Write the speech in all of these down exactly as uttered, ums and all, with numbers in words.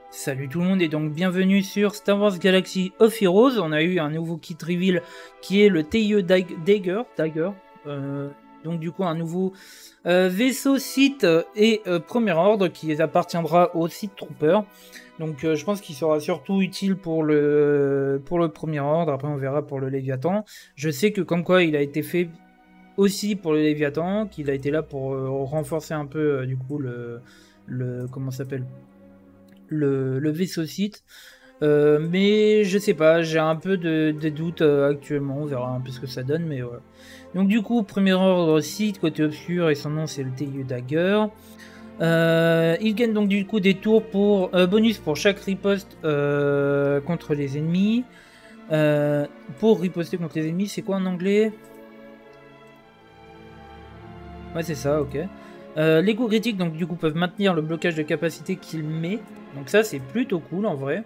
Salut tout le monde et donc bienvenue sur Star Wars Galaxy of Heroes. On a eu un nouveau kit reveal qui est le T I E Dagger. Dagger. Euh, donc du coup un nouveau euh, vaisseau Sith et euh, Premier Ordre qui appartiendra au Sith Trooper. Donc euh, je pense qu'il sera surtout utile pour le, pour le Premier Ordre. Après on verra pour le Léviathan. Je sais que comme quoi il a été fait aussi pour le Léviathan, qu'il a été là pour euh, renforcer un peu euh, du coup le, le comment ça s'appelle le, le vaisseau Sith. Euh, mais je sais pas, j'ai un peu de, de doutes euh, actuellement, on verra un peu ce que ça donne, mais voilà. Donc du coup, premier ordre Sith, côté obscur, et son nom c'est le T I E Dagger. Euh, il gagne donc du coup des tours pour euh, bonus pour chaque riposte euh, contre les ennemis. Euh, pour riposter contre les ennemis, c'est quoi en anglais? Ouais, c'est ça, ok. Euh, les coups critiques, donc du coup, peuvent maintenir le blocage de capacité qu'il met. Donc ça, c'est plutôt cool en vrai.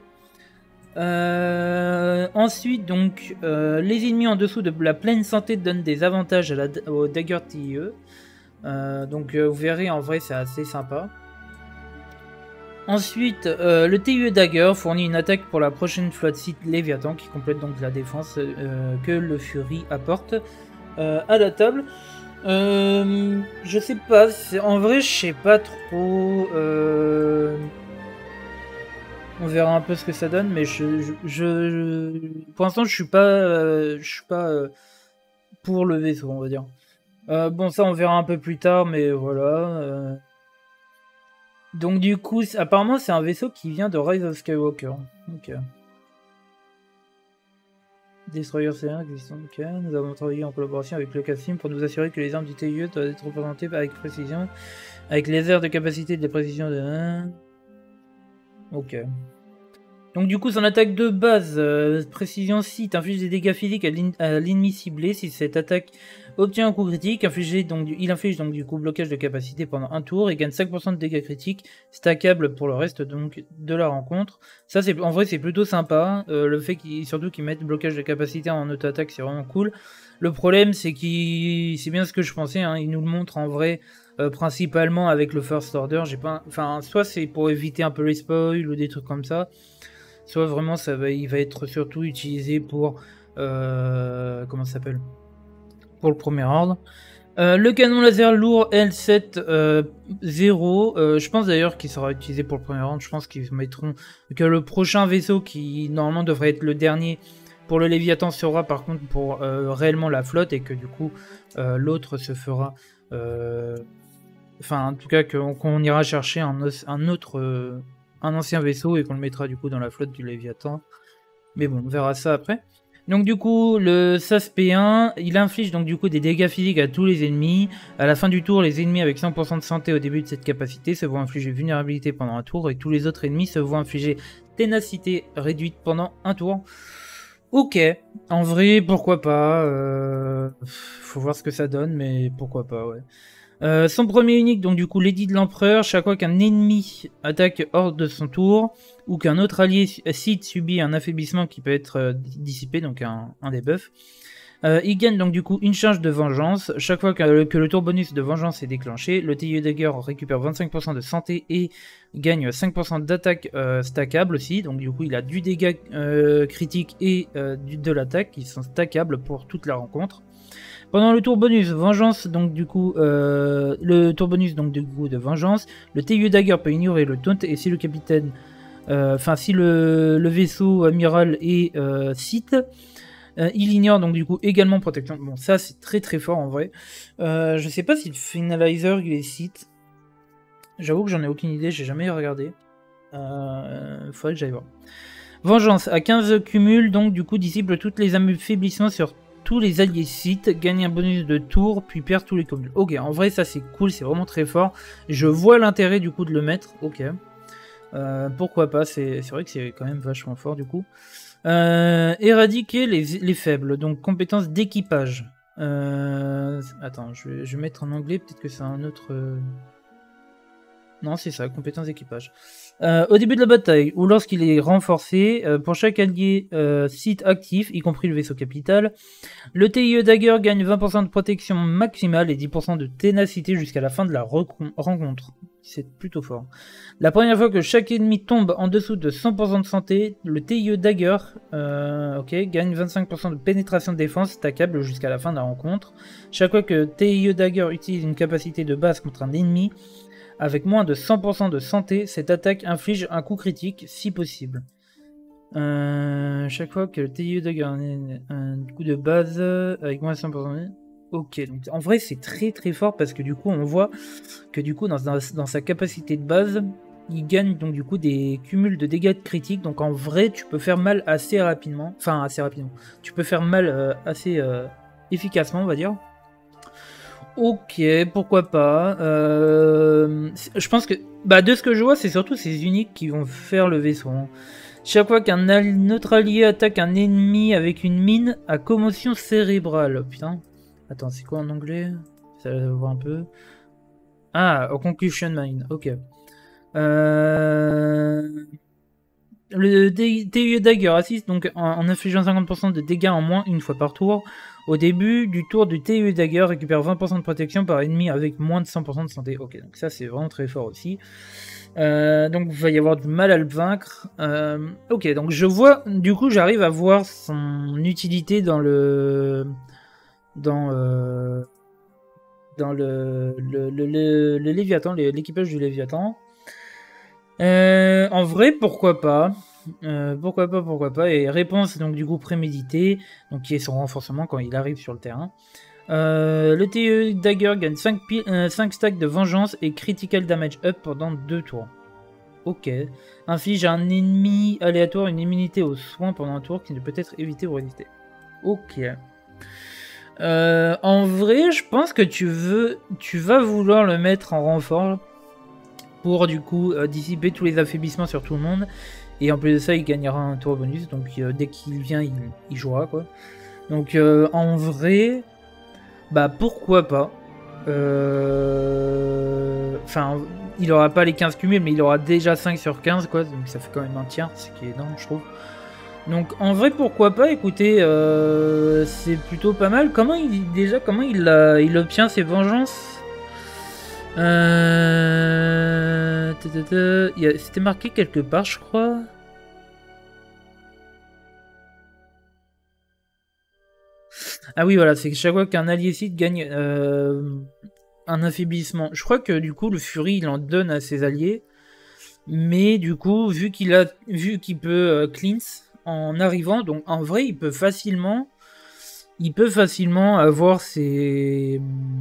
Euh, ensuite, donc, euh, les ennemis en dessous de la pleine santé donnent des avantages à la, au Dagger T I E. Euh, donc, euh, vous verrez, en vrai, c'est assez sympa. Ensuite, euh, le T I E Dagger fournit une attaque pour la prochaine flotte Sith Léviathan qui complète donc la défense euh, que le Fury apporte euh, à la table. Euh, je sais pas, en vrai, je sais pas trop. Euh... On verra un peu ce que ça donne, mais je, je, je pour l'instant, je suis pas, euh, je suis pas euh, pour le vaisseau, on va dire. Euh, bon, ça, on verra un peu plus tard, mais voilà. Euh... Donc, du coup, apparemment, c'est un vaisseau qui vient de Rise of Skywalker. Ok. Destroyer C un existant. Ok. Nous avons travaillé en collaboration avec Lucasfilm pour nous assurer que les armes du T I E doivent être représentées avec précision, avec les airs de capacité et de précision de un. Ok. Donc du coup son attaque de base, euh, précision Sith, inflige des dégâts physiques à l'ennemi ciblé. Si cette attaque obtient un coup critique, infligé, donc, il inflige donc du coup blocage de capacité pendant un tour et gagne cinq pour cent de dégâts critiques, stackable pour le reste donc de la rencontre. Ça c'est en vrai c'est plutôt sympa, euh, le fait qu'ils surtout qu'ils mettent blocage de capacité en auto-attaque c'est vraiment cool. Le problème c'est qu'il c'est bien ce que je pensais, hein, il nous le montre en vrai. Euh, principalement avec le First Order, j'ai pas, enfin soit c'est pour éviter un peu les spoils ou des trucs comme ça. Soit vraiment ça va, il va être surtout utilisé pour euh, comment ça s'appelle pour le premier ordre. Euh, le canon laser lourd L sept zéro, euh, je pense d'ailleurs qu'il sera utilisé pour le premier ordre. Je pense qu'ils mettront que le prochain vaisseau qui normalement devrait être le dernier pour le Léviathan sera par contre pour euh, réellement la flotte et que du coup euh, l'autre se fera. Euh, enfin, en tout cas qu'on qu'on ira chercher un, un autre. Euh, un ancien vaisseau et qu'on le mettra du coup dans la flotte du Léviathan. Mais bon, on verra ça après. Donc du coup, le S A S P un, il inflige donc du coup des dégâts physiques à tous les ennemis. À la fin du tour, les ennemis avec cent pour cent de santé au début de cette capacité se voient infliger vulnérabilité pendant un tour et tous les autres ennemis se voient infliger ténacité réduite pendant un tour. Ok, en vrai, pourquoi pas. Euh... Faut voir ce que ça donne, mais pourquoi pas, ouais. Euh, son premier unique, donc du coup l'édit de l'empereur, chaque fois qu'un ennemi attaque hors de son tour, ou qu'un autre allié Sith subit un affaiblissement qui peut être euh, dissipé, donc un, un debuff, euh, il gagne donc du coup une charge de vengeance. Chaque fois que, que le tour bonus de vengeance est déclenché, le T I E Dagger récupère vingt-cinq pour cent de santé et gagne cinq pour cent d'attaque euh, stackable aussi, donc du coup il a du dégât euh, critique et euh, du, de l'attaque qui sont stackables pour toute la rencontre. Pendant le tour bonus vengeance, donc du coup, euh, le tour bonus donc du coup de vengeance, le T I E Dagger peut ignorer le taunt et si le capitaine, enfin euh, si le, le vaisseau amiral est euh, Sith, euh, il ignore donc du coup également protection. Bon, ça c'est très très fort en vrai. Euh, je sais pas si le finalizer il est Sith. J'avoue que j'en ai aucune idée, j'ai jamais regardé. Euh, faudrait que j'aille voir. Vengeance à quinze cumul, donc du coup dissipe toutes les affaiblissements sur tous les alliés Sith, gagne un bonus de tour, puis perd tous les cumuls. Ok, en vrai ça c'est cool, c'est vraiment très fort. Je vois l'intérêt du coup de le mettre, ok. Euh, pourquoi pas, c'est vrai que c'est quand même vachement fort du coup. Euh, éradiquer les, les faibles, donc compétence d'équipage. Euh, attends, je vais, je vais mettre en anglais, peut-être que c'est un autre... Non, c'est ça, compétence d'équipage. Euh, au début de la bataille, ou lorsqu'il est renforcé, euh, pour chaque allié euh, site actif, y compris le vaisseau capital, le T I E Dagger gagne vingt pour cent de protection maximale et dix pour cent de ténacité jusqu'à la fin de la rencontre. C'est plutôt fort. La première fois que chaque ennemi tombe en dessous de cent pour cent de santé, le T I E Dagger euh, okay, gagne vingt-cinq pour cent de pénétration de défense stackable jusqu'à la fin de la rencontre. Chaque fois que T I E Dagger utilise une capacité de base contre un ennemi, avec moins de cent pour cent de santé, cette attaque inflige un coup critique, si possible. Euh, chaque fois que le T I E Dagger a un, un coup de base avec moins de cent pour cent de... Ok, donc en vrai c'est très très fort parce que du coup on voit que du coup dans, dans, dans sa capacité de base, il gagne donc du coup des cumuls de dégâts critiques. Donc en vrai tu peux faire mal assez rapidement, enfin assez rapidement, tu peux faire mal euh, assez euh, efficacement on va dire. Ok, pourquoi pas. Euh, je pense que, bah, de ce que je vois, c'est surtout ces uniques qui vont faire le vaisseau. Hein. Chaque fois qu'un autre allié attaque un ennemi avec une mine à commotion cérébrale. Putain. Attends, c'est quoi en anglais? Ça va voir un peu. Ah, a concussion mine. Ok. Euh... Le T I E Dagger assiste donc en, en infligeant cinquante pour cent de dégâts en moins une fois par tour. Au début du tour du T I E Dagger, récupère vingt pour cent de protection par ennemi avec moins de cent pour cent de santé. Ok, donc ça c'est vraiment très fort aussi. Euh, donc il va y avoir du mal à le vaincre. Euh, ok, donc je vois, du coup j'arrive à voir son utilité dans le... Dans... Euh, dans le... Le, le, le, le Léviathan, l'équipage du Léviathan. Euh, en vrai, pourquoi pas euh, Pourquoi pas, pourquoi pas. Et réponse, donc du coup prémédité, donc qui est son renforcement quand il arrive sur le terrain. Euh, le T I E Dagger gagne cinq, euh, cinq stacks de vengeance et critical damage up pendant deux tours. Ok. Inflige à un ennemi aléatoire une immunité aux soins pendant un tour qui ne peut être évité ou résisté. Ok. Euh, en vrai, je pense que tu veux, tu vas vouloir le mettre en renfort pour du coup euh, dissiper tous les affaiblissements sur tout le monde. Et en plus de ça, il gagnera un tour bonus. Donc euh, dès qu'il vient, il, il jouera quoi. Donc euh, en vrai, bah pourquoi pas. Euh... Enfin, il aura pas les quinze cumuls, mais il aura déjà cinq sur quinze quoi. Donc ça fait quand même un tiers, ce qui est énorme je trouve. Donc en vrai pourquoi pas, écoutez, euh, c'est plutôt pas mal. Comment il déjà comment il, a, il obtient ses vengeances? Euh... C'était marqué quelque part je crois. Ah oui voilà, c'est que chaque fois qu'un allié site gagne euh, un affaiblissement. Je crois que du coup le Fury il en donne à ses alliés. Mais du coup vu qu'il a vu qu'il peut euh, cleanse en arrivant, donc en vrai il peut facilement il peut facilement avoir ses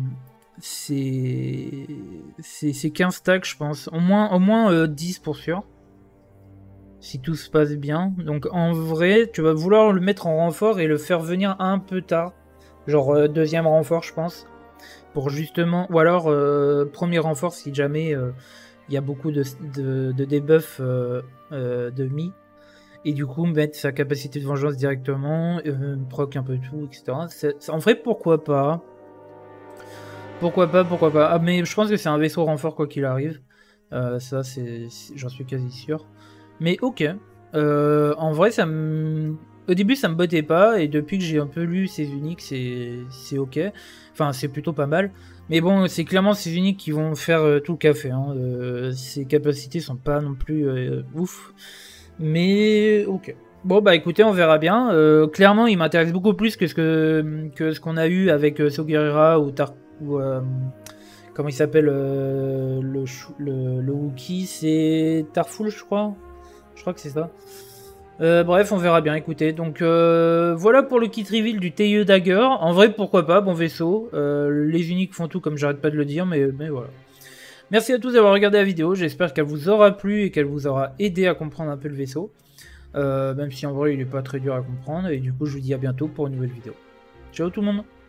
ses, ses, ses quinze stacks je pense, au moins, au moins euh, dix pour sûr, si tout se passe bien. Donc en vrai tu vas vouloir le mettre en renfort et le faire venir un peu tard, genre euh, deuxième renfort je pense, pour justement, ou alors euh, premier renfort si jamais il euh, y a beaucoup de, de, de debuff euh, euh, de mi. Et du coup, mettre sa capacité de vengeance directement, euh, proc un peu tout, et cetera. C'est, c'est, en vrai, pourquoi pas Pourquoi pas, pourquoi pas. Ah, mais je pense que c'est un vaisseau renfort quoi qu'il arrive. Euh, ça, c'est, c'est, j'en suis quasi sûr. Mais ok. Euh, en vrai, ça me... Au début, ça me bottait pas. Et depuis que j'ai un peu lu ces uniques, c'est, c'est ok. Enfin, c'est plutôt pas mal. Mais bon, c'est clairement ces uniques qui vont faire euh, tout le café. Hein. Euh, ces capacités sont pas non plus euh, ouf. Mais ok. Bon bah écoutez, on verra bien. Euh, clairement, il m'intéresse beaucoup plus que ce que, que ce qu'on a eu avec euh, Sogerera ou Tar ou euh, comment il s'appelle euh, le, le le Wookie, c'est Tarful, je crois. Je crois que c'est ça. Euh, bref, on verra bien. Écoutez, donc euh, voilà pour le kit reveal du T I E Dagger. En vrai, pourquoi pas, bon vaisseau. Euh, les uniques font tout, comme j'arrête pas de le dire, mais mais voilà. Merci à tous d'avoir regardé la vidéo, j'espère qu'elle vous aura plu et qu'elle vous aura aidé à comprendre un peu le vaisseau. Euh, même si en vrai il n'est pas très dur à comprendre, et du coup je vous dis à bientôt pour une nouvelle vidéo. Ciao tout le monde!